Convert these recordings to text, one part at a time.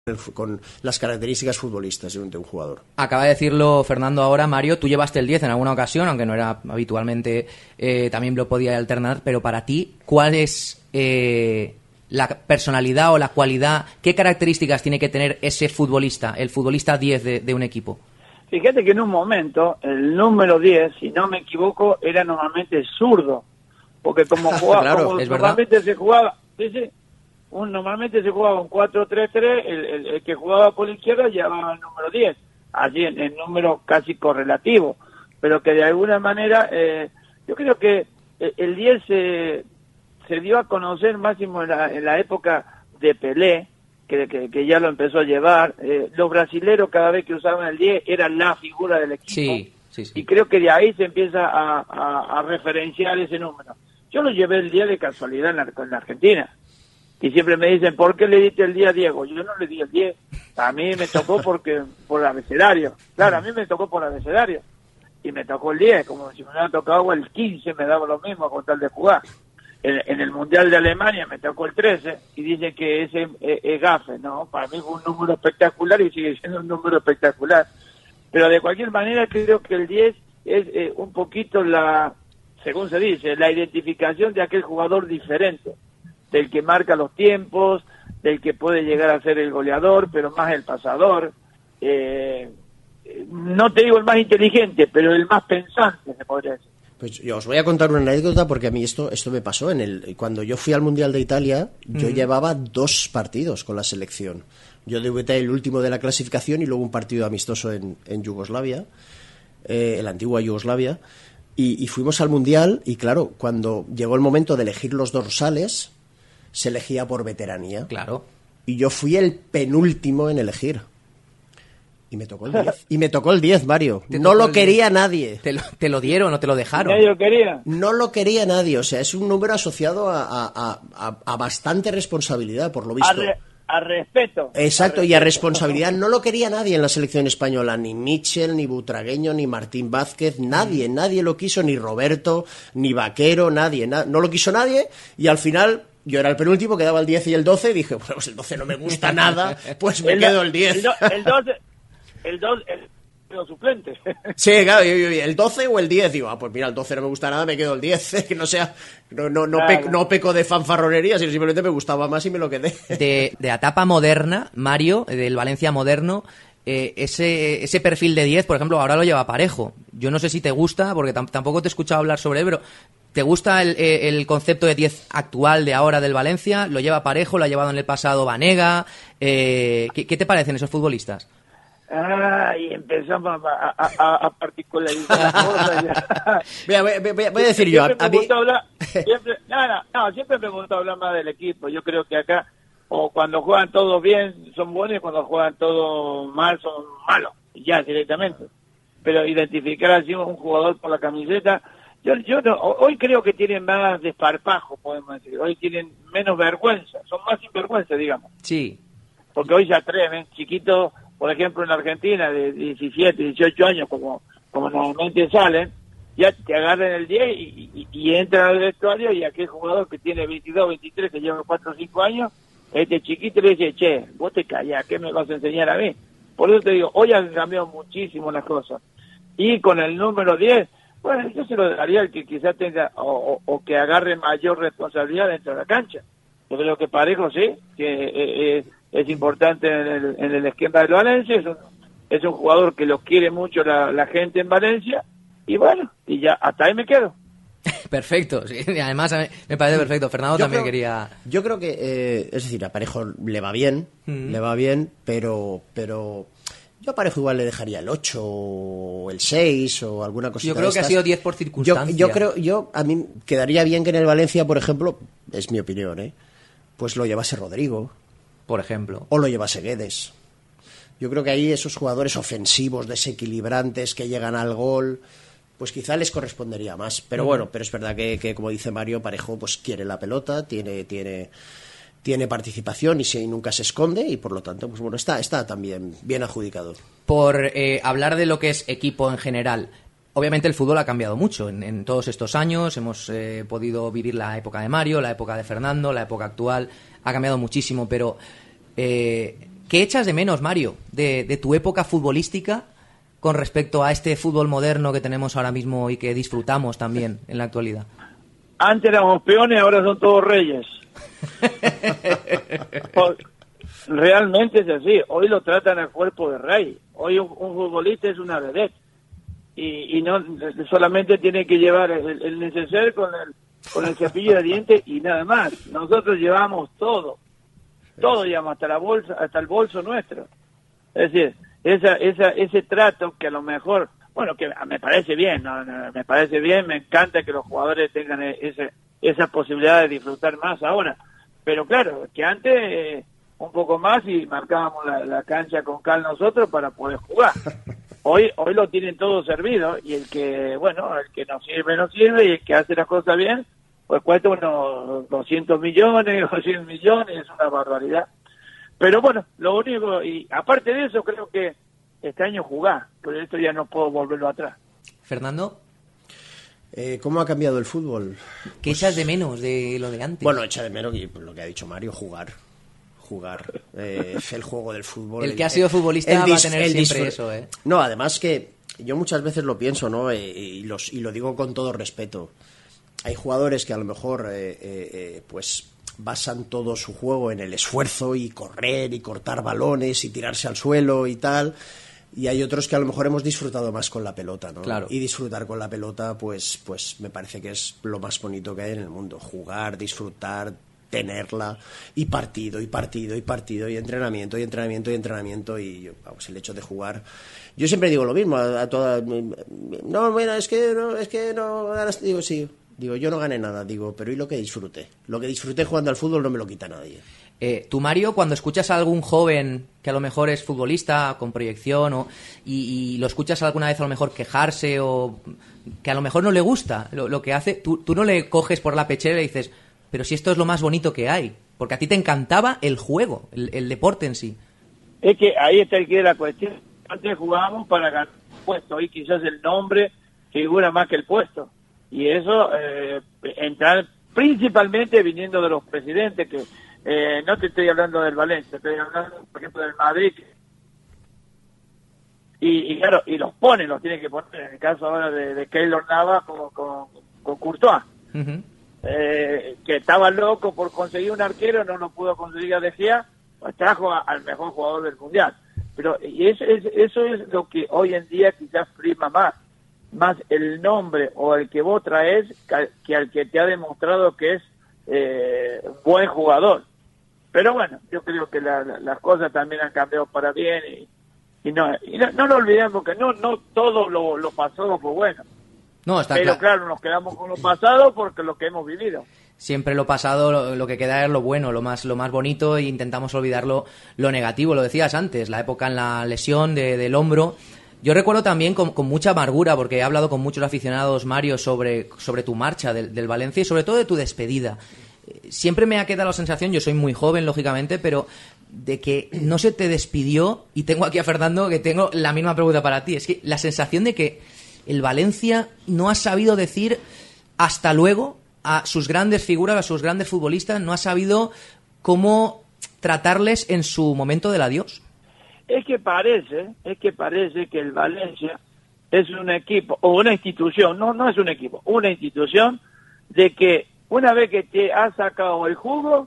con las características futbolistas de un jugador. Acaba de decirlo Fernando ahora, Mario, tú llevaste el 10 en alguna ocasión, aunque no era habitualmente, también lo podía alternar, pero para ti, ¿cuál es la personalidad o la cualidad, qué características tiene que tener ese futbolista, el futbolista 10 de un equipo? Fíjate que en un momento el número 10, si no me equivoco, era normalmente zurdo, porque como jugaba, claro, como es normalmente se jugaba, normalmente se jugaba un 4-3-3, el que jugaba por la izquierda llevaba el número 10, allí en el número casi correlativo, pero que de alguna manera, yo creo que el 10 se dio a conocer máximo en la época de Pelé, que ya lo empezó a llevar. Los brasileros cada vez que usaban el 10 era la figura del equipo. Sí. Y creo que de ahí se empieza a referenciar ese número. Yo lo llevé el 10 de casualidad en la Argentina. Y siempre me dicen, ¿por qué le diste el 10 a Diego? Yo no le di el 10. A mí me tocó por abecedario. Claro, a mí me tocó por abecedario. Y me tocó el 10, como si me hubiera tocado el 15, me daba lo mismo con tal de jugar. En el Mundial de Alemania me tocó el 13 y dicen que ese es gafe, ¿no? Para mí fue un número espectacular y sigue siendo un número espectacular. Pero de cualquier manera creo que el 10 es un poquito según se dice, la identificación de aquel jugador diferente, del que marca los tiempos, del que puede llegar a ser el goleador, pero más el pasador. No te digo el más inteligente, pero el más pensante, se podría decir. Pues yo os voy a contar una anécdota porque a mí esto me pasó cuando yo fui al Mundial de Italia. Yo llevaba 2 partidos con la selección. Yo debuté el último de la clasificación y luego un partido amistoso en Yugoslavia, en la antigua Yugoslavia, y fuimos al Mundial. Y claro, cuando llegó el momento de elegir los dorsales, se elegía por veteranía. Claro. Y yo fui el penúltimo en elegir. Y me tocó el 10. Y me tocó el 10, Mario. No lo quería nadie. ¿Te lo dieron o te lo dejaron? ¿Nadie lo quería? No lo quería nadie. O sea, es un número asociado a bastante responsabilidad, por lo visto. A respeto. Exacto, y a responsabilidad. No lo quería nadie en la selección española. Ni Mitchell, ni Butragueño, ni Martín Vázquez. Nadie lo quiso. Ni Roberto, ni Vaquero, nadie. No lo quiso nadie. Y al final... Yo era el penúltimo, quedaba el 10 y el 12, y dije, bueno, pues el 12 no me gusta nada, pues me quedo el 10. El 12, los suplentes. Sí, claro, el 12 o el 10, digo, pues mira, el 12 no me gusta nada, me quedo el 10, que no sea, no peco de fanfarronería, sino simplemente me gustaba más y me lo quedé. De la etapa moderna, Mario, del Valencia moderno, ese perfil de 10, por ejemplo, ahora lo lleva Parejo. Yo no sé si te gusta, porque tampoco te he escuchado hablar sobre él, pero ¿te gusta el concepto de 10 actual de ahora del Valencia? ¿Lo lleva Parejo? ¿Lo ha llevado en el pasado Banega? ¿Qué te parecen esos futbolistas? Y empezamos a particularizar las cosas. Voy a decir yo. Siempre me gusta hablar más del equipo. Yo creo que acá, o cuando juegan todos bien, son buenos, y cuando juegan todos mal, son malos. Ya, directamente. Pero identificar así un jugador por la camiseta... Yo no, hoy creo que tienen más desparpajo, podemos decir. Hoy tienen menos vergüenza, son más sinvergüenza, digamos. Sí. Porque hoy se atreven, chiquitos, por ejemplo, en la Argentina, de 17, 18 años, como normalmente salen, ya te agarran el 10 y entran al vestuario, y aquel jugador que tiene 22, 23, que lleva 4 o 5 años, este chiquito le dice, che, vos te callás, ¿qué me vas a enseñar a mí? Por eso te digo, hoy han cambiado muchísimo las cosas. Y con el número 10, bueno, yo se lo daría al que quizás tenga o que agarre mayor responsabilidad dentro de la cancha. Yo creo que Parejo sí, que es importante en el esquema del Valencia, es un jugador que lo quiere mucho la gente en Valencia, y bueno, y ya hasta ahí me quedo. Perfecto, sí, además me parece perfecto. Fernando quería... Yo creo que, es decir, a Parejo le va bien, pero... Yo a Parejo igual le dejaría el 8 o el 6 o alguna cosita. Yo creo que ha sido 10 por circunstancia. A mí quedaría bien que en el Valencia, por ejemplo, es mi opinión, pues lo llevase Rodrigo. Por ejemplo. O lo llevase Guedes. Yo creo que ahí esos jugadores ofensivos, desequilibrantes, que llegan al gol, pues quizá les correspondería más. Pero bueno, pero es verdad que como dice Mario, Parejo pues quiere la pelota, tiene participación y nunca se esconde, y por lo tanto pues bueno, está también bien adjudicado. Por hablar de lo que es equipo en general, obviamente el fútbol ha cambiado mucho en todos estos años. Hemos podido vivir la época de Mario, la época de Fernando, la época actual. Ha cambiado muchísimo, pero ¿qué ¿Qué echas de menos, Mario, de tu época futbolística con respecto a este fútbol moderno que tenemos ahora mismo y que disfrutamos también en la actualidad? Antes éramos peones, ahora son todos reyes. Realmente es así. Hoy lo tratan al cuerpo de rey. Hoy un futbolista es una vedette. Y no solamente tiene que llevar el neceser con el cepillo de dientes y nada más. Nosotros llevamos todo llevamos hasta la bolsa, hasta el bolso nuestro. Es decir, ese trato que a lo mejor, bueno, que me parece bien, ¿no? Me parece bien, me encanta que los jugadores tengan esa posibilidad de disfrutar más ahora. Pero claro, que antes un poco más y marcábamos la cancha con cal nosotros para poder jugar. Hoy lo tienen todo servido y el que no sirve y el que hace las cosas bien, pues cuesta unos 200 millones o 100 millones, es una barbaridad. Pero bueno, lo único, y aparte de eso, creo que este año jugar, pero esto ya no puedo volverlo atrás. Fernando, ¿cómo ha cambiado el fútbol? ¿qué echas de menos de lo de antes? Bueno, echa de menos lo que ha dicho Mario, jugar. El juego del fútbol. El que ha sido futbolista va a tener siempre eso, ¿eh? No, además que yo muchas veces lo pienso, ¿no? Y lo digo con todo respeto. Hay jugadores que a lo mejor pues basan todo su juego en el esfuerzo y correr y cortar balones y tirarse al suelo y tal. Y hay otros que a lo mejor hemos disfrutado más con la pelota, ¿no? Claro. Y disfrutar con la pelota, pues me parece que es lo más bonito que hay en el mundo. Jugar, disfrutar, tenerla, y partido, y entrenamiento, y vamos, el hecho de jugar. Yo siempre digo lo mismo a todas. No, mira, es que no ganas. Digo, yo no gané nada, pero ¿y lo que disfruté? Lo que disfruté jugando al fútbol no me lo quita nadie. Tú, Mario, cuando escuchas a algún joven que a lo mejor es futbolista con proyección y lo escuchas alguna vez a lo mejor quejarse o que a lo mejor no le gusta lo que hace, tú no le coges por la pechera y dices, pero si esto es lo más bonito que hay, porque a ti te encantaba el juego, el deporte en sí. Es que ahí está el que de la cuestión. Antes jugábamos para ganar un puesto, hoy quizás el nombre figura más que el puesto. Y eso, entrar principalmente viniendo de los presidentes, que no te estoy hablando del Valencia, estoy hablando, por ejemplo, del Madrid. Y claro, y los tienen que poner, en el caso ahora de Keylor Navas con Courtois. Uh-huh. Que estaba loco por conseguir un arquero, no lo pudo conseguir a De Gea, pues trajo al mejor jugador del mundial. Pero y eso es lo que hoy en día quizás prima más el nombre o el que vos traes que al que te ha demostrado que es buen jugador. Pero bueno, yo creo que las cosas también han cambiado para bien y no lo olvidemos que no todo lo pasado fue bueno. No, está pero claro, nos quedamos con lo pasado porque lo que hemos vivido. Siempre lo pasado, lo que queda es lo bueno, lo más bonito, e intentamos olvidar lo negativo. Lo decías antes, la época en la lesión del hombro. Yo recuerdo también con mucha amargura, porque he hablado con muchos aficionados, Mario, sobre tu marcha del Valencia y sobre todo de tu despedida. Siempre me ha quedado la sensación, yo soy muy joven, lógicamente, pero de que no se te despidió, y tengo aquí a Fernando, que tengo la misma pregunta para ti. Es que la sensación de que el Valencia no ha sabido decir hasta luego a sus grandes figuras, a sus grandes futbolistas, no ha sabido cómo tratarles en su momento del adiós. Es que parece que el Valencia es un equipo, o una institución, no es un equipo, una institución de que una vez que te ha sacado el jugo,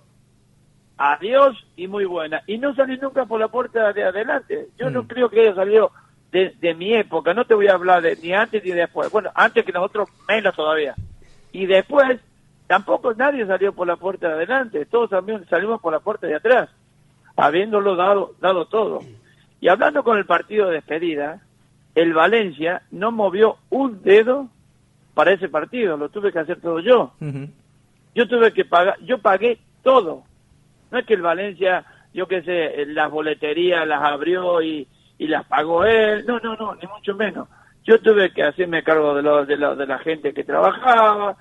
adiós y muy buena. Y no salí nunca por la puerta de adelante. Yo no creo que haya salido de mi época, no te voy a hablar de ni antes ni después. Bueno, antes que nosotros, menos todavía. Y después, tampoco nadie salió por la puerta de adelante, todos también salimos por la puerta de atrás, habiéndolo dado todo. Y hablando con el partido de despedida, el Valencia no movió un dedo para ese partido, lo tuve que hacer todo yo. Uh-huh. Yo tuve que pagar, yo pagué todo. No es que el Valencia, yo qué sé, las boleterías las abrió y las pagó él, no, ni mucho menos. Yo tuve que hacerme cargo de la gente que trabajaba,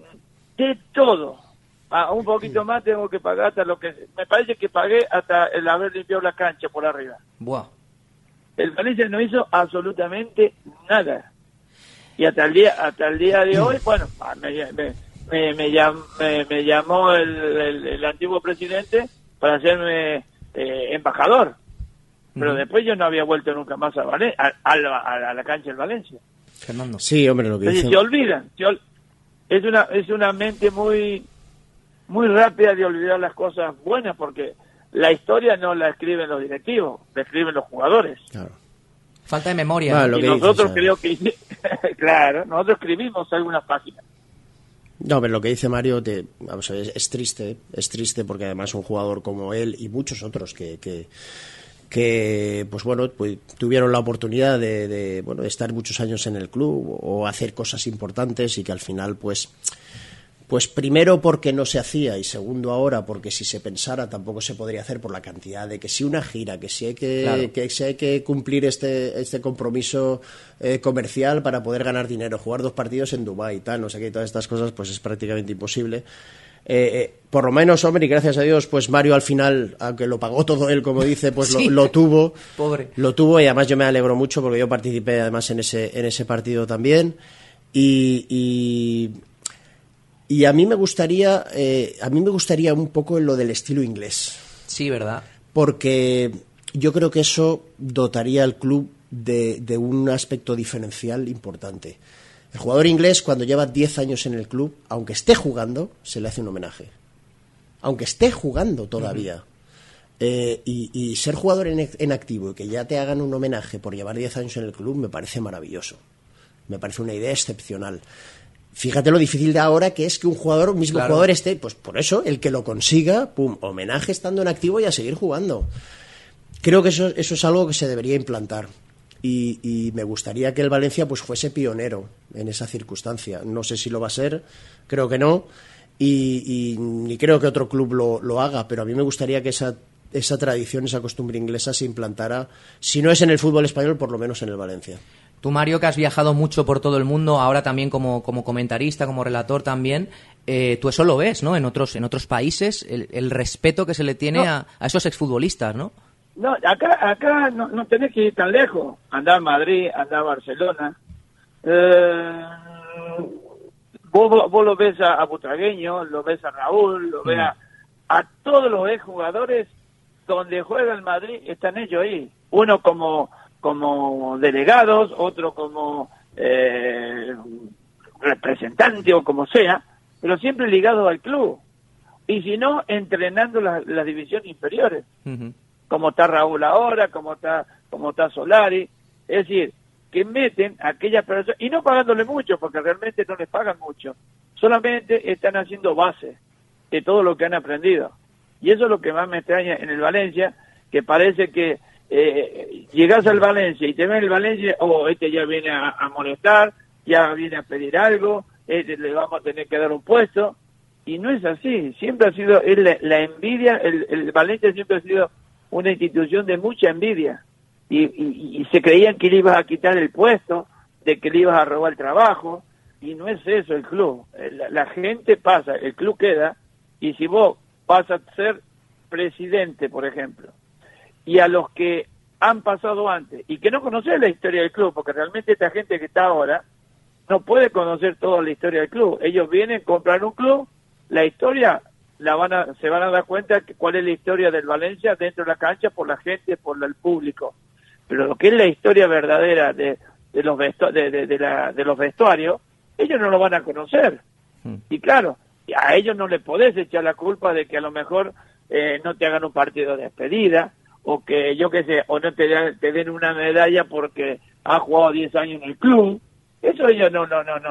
de todo. Un poquito más tengo que pagar hasta lo que... Me parece que pagué hasta el haber limpiado la cancha por arriba. Buah. El Valencia no hizo absolutamente nada. Y hasta el día de hoy, bueno, me llamó el antiguo presidente para hacerme embajador. pero después yo no había vuelto nunca más a la cancha del Valencia. Fernando. Sí, hombre, lo que Entonces, dice... se olvidan. Es una mente muy rápida de olvidar las cosas buenas, porque la historia no la escriben los directivos, la escriben los jugadores. Claro. Falta de memoria. Vale, Y lo que nosotros dices, creo que... claro, nosotros escribimos algunas páginas. No, pero lo que dice Mario, vamos a ver, es triste porque además un jugador como él y muchos otros que pues bueno, pues tuvieron la oportunidad de estar muchos años en el club o hacer cosas importantes y que al final pues primero porque no se hacía y segundo ahora porque si se pensara tampoco se podría hacer por la cantidad de que si una gira, que si hay que cumplir este compromiso comercial para poder ganar dinero, jugar 2 partidos en Dubái y tal, no sé qué, todas estas cosas pues es prácticamente imposible. Por lo menos, hombre, y gracias a Dios, pues Mario al final, aunque lo pagó todo él, como dice, pues sí, lo tuvo. Pobre. Lo tuvo y además yo me alegro mucho porque yo participé además en ese partido también y a mí me gustaría un poco en lo del estilo inglés. Sí, ¿verdad? Porque yo creo que eso dotaría al club de un aspecto diferencial importante. El jugador inglés, cuando lleva 10 años en el club, aunque esté jugando, se le hace un homenaje. Aunque esté jugando todavía. Y ser jugador en activo y que ya te hagan un homenaje por llevar 10 años en el club me parece maravilloso. Me parece una idea excepcional. Fíjate lo difícil de ahora que es que un jugador esté, pues por eso, el que lo consiga, pum, homenaje estando en activo y a seguir jugando. Creo que eso es algo que se debería implantar. Y me gustaría que el Valencia pues fuese pionero en esa circunstancia. No sé si lo va a ser, creo que no, y ni creo que otro club lo haga, pero a mí me gustaría que esa tradición, esa costumbre inglesa se implantara, si no es en el fútbol español, por lo menos en el Valencia. Tú, Mario, que has viajado mucho por todo el mundo, ahora también como comentarista, como relator también, tú eso lo ves, ¿no? En otros países, el respeto que se le tiene a esos exfutbolistas, ¿no? No, acá no tenés que ir tan lejos. Andá a Madrid, andá a Barcelona. Vos lo ves a Butragueño, lo ves a Raúl, lo ves a todos los exjugadores donde juega el Madrid, están ellos ahí. Uno como delegados, otro como representante o como sea, pero siempre ligado al club. Y si no, entrenando las divisiones inferiores. Uh-huh. Como está Raúl ahora, como está Solari, es decir, que meten a aquellas personas, y no pagándole mucho, porque realmente no les pagan mucho, solamente están haciendo base de todo lo que han aprendido. Y eso es lo que más me extraña en el Valencia, que parece que llegas al Valencia y te ven el Valencia, este ya viene a molestar, ya viene a pedir algo, le vamos a tener que dar un puesto, y no es así. Siempre ha sido la envidia, el Valencia siempre ha sido una institución de mucha envidia y se creían que le ibas a quitar el puesto, de que le ibas a robar el trabajo, y no es eso el club. La gente pasa, el club queda, y si vos vas a ser presidente, por ejemplo, y a los que han pasado antes y que no conocen la historia del club, porque realmente esta gente que está ahora no puede conocer toda la historia del club. Ellos vienen, compran un club, la historia se van a dar cuenta cuál es la historia del Valencia dentro de la cancha, por la gente, por el público. Pero lo que es la historia verdadera de los vestuarios, ellos no lo van a conocer. Y claro, a ellos no les podés echar la culpa de que a lo mejor no te hagan un partido de despedida, o que yo qué sé, o no te den una medalla porque has jugado 10 años en el club. Eso ellos no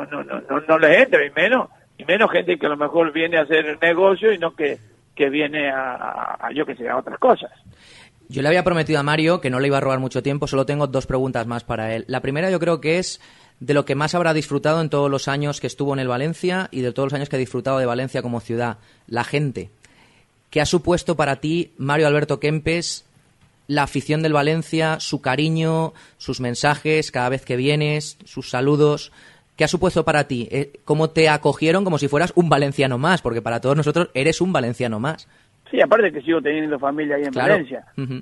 les entra, y menos gente que a lo mejor viene a hacer negocio y no que viene a yo que sé, a otras cosas. Yo le había prometido a Mario que no le iba a robar mucho tiempo, solo tengo 2 preguntas más para él. La primera yo creo que es de lo que más habrá disfrutado en todos los años que estuvo en el Valencia y de todos los años que ha disfrutado de Valencia como ciudad, la gente. ¿Qué ha supuesto para ti, Mario Alberto Kempes, la afición del Valencia, su cariño, sus mensajes cada vez que vienes, sus saludos? ¿Qué ha supuesto para ti? ¿Cómo te acogieron como si fueras un valenciano más? Porque para todos nosotros eres un valenciano más. Sí, aparte que sigo teniendo familia ahí en Valencia. Uh-huh.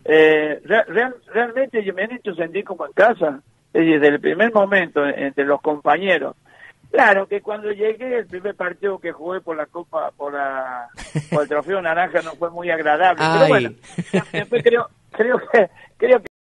Realmente me han hecho sentir como en casa. Es decir, desde el primer momento, entre los compañeros. Claro que cuando llegué, el primer partido que jugué por la Copa, por el Trofeo Naranja no fue muy agradable. Pero bueno, después creo que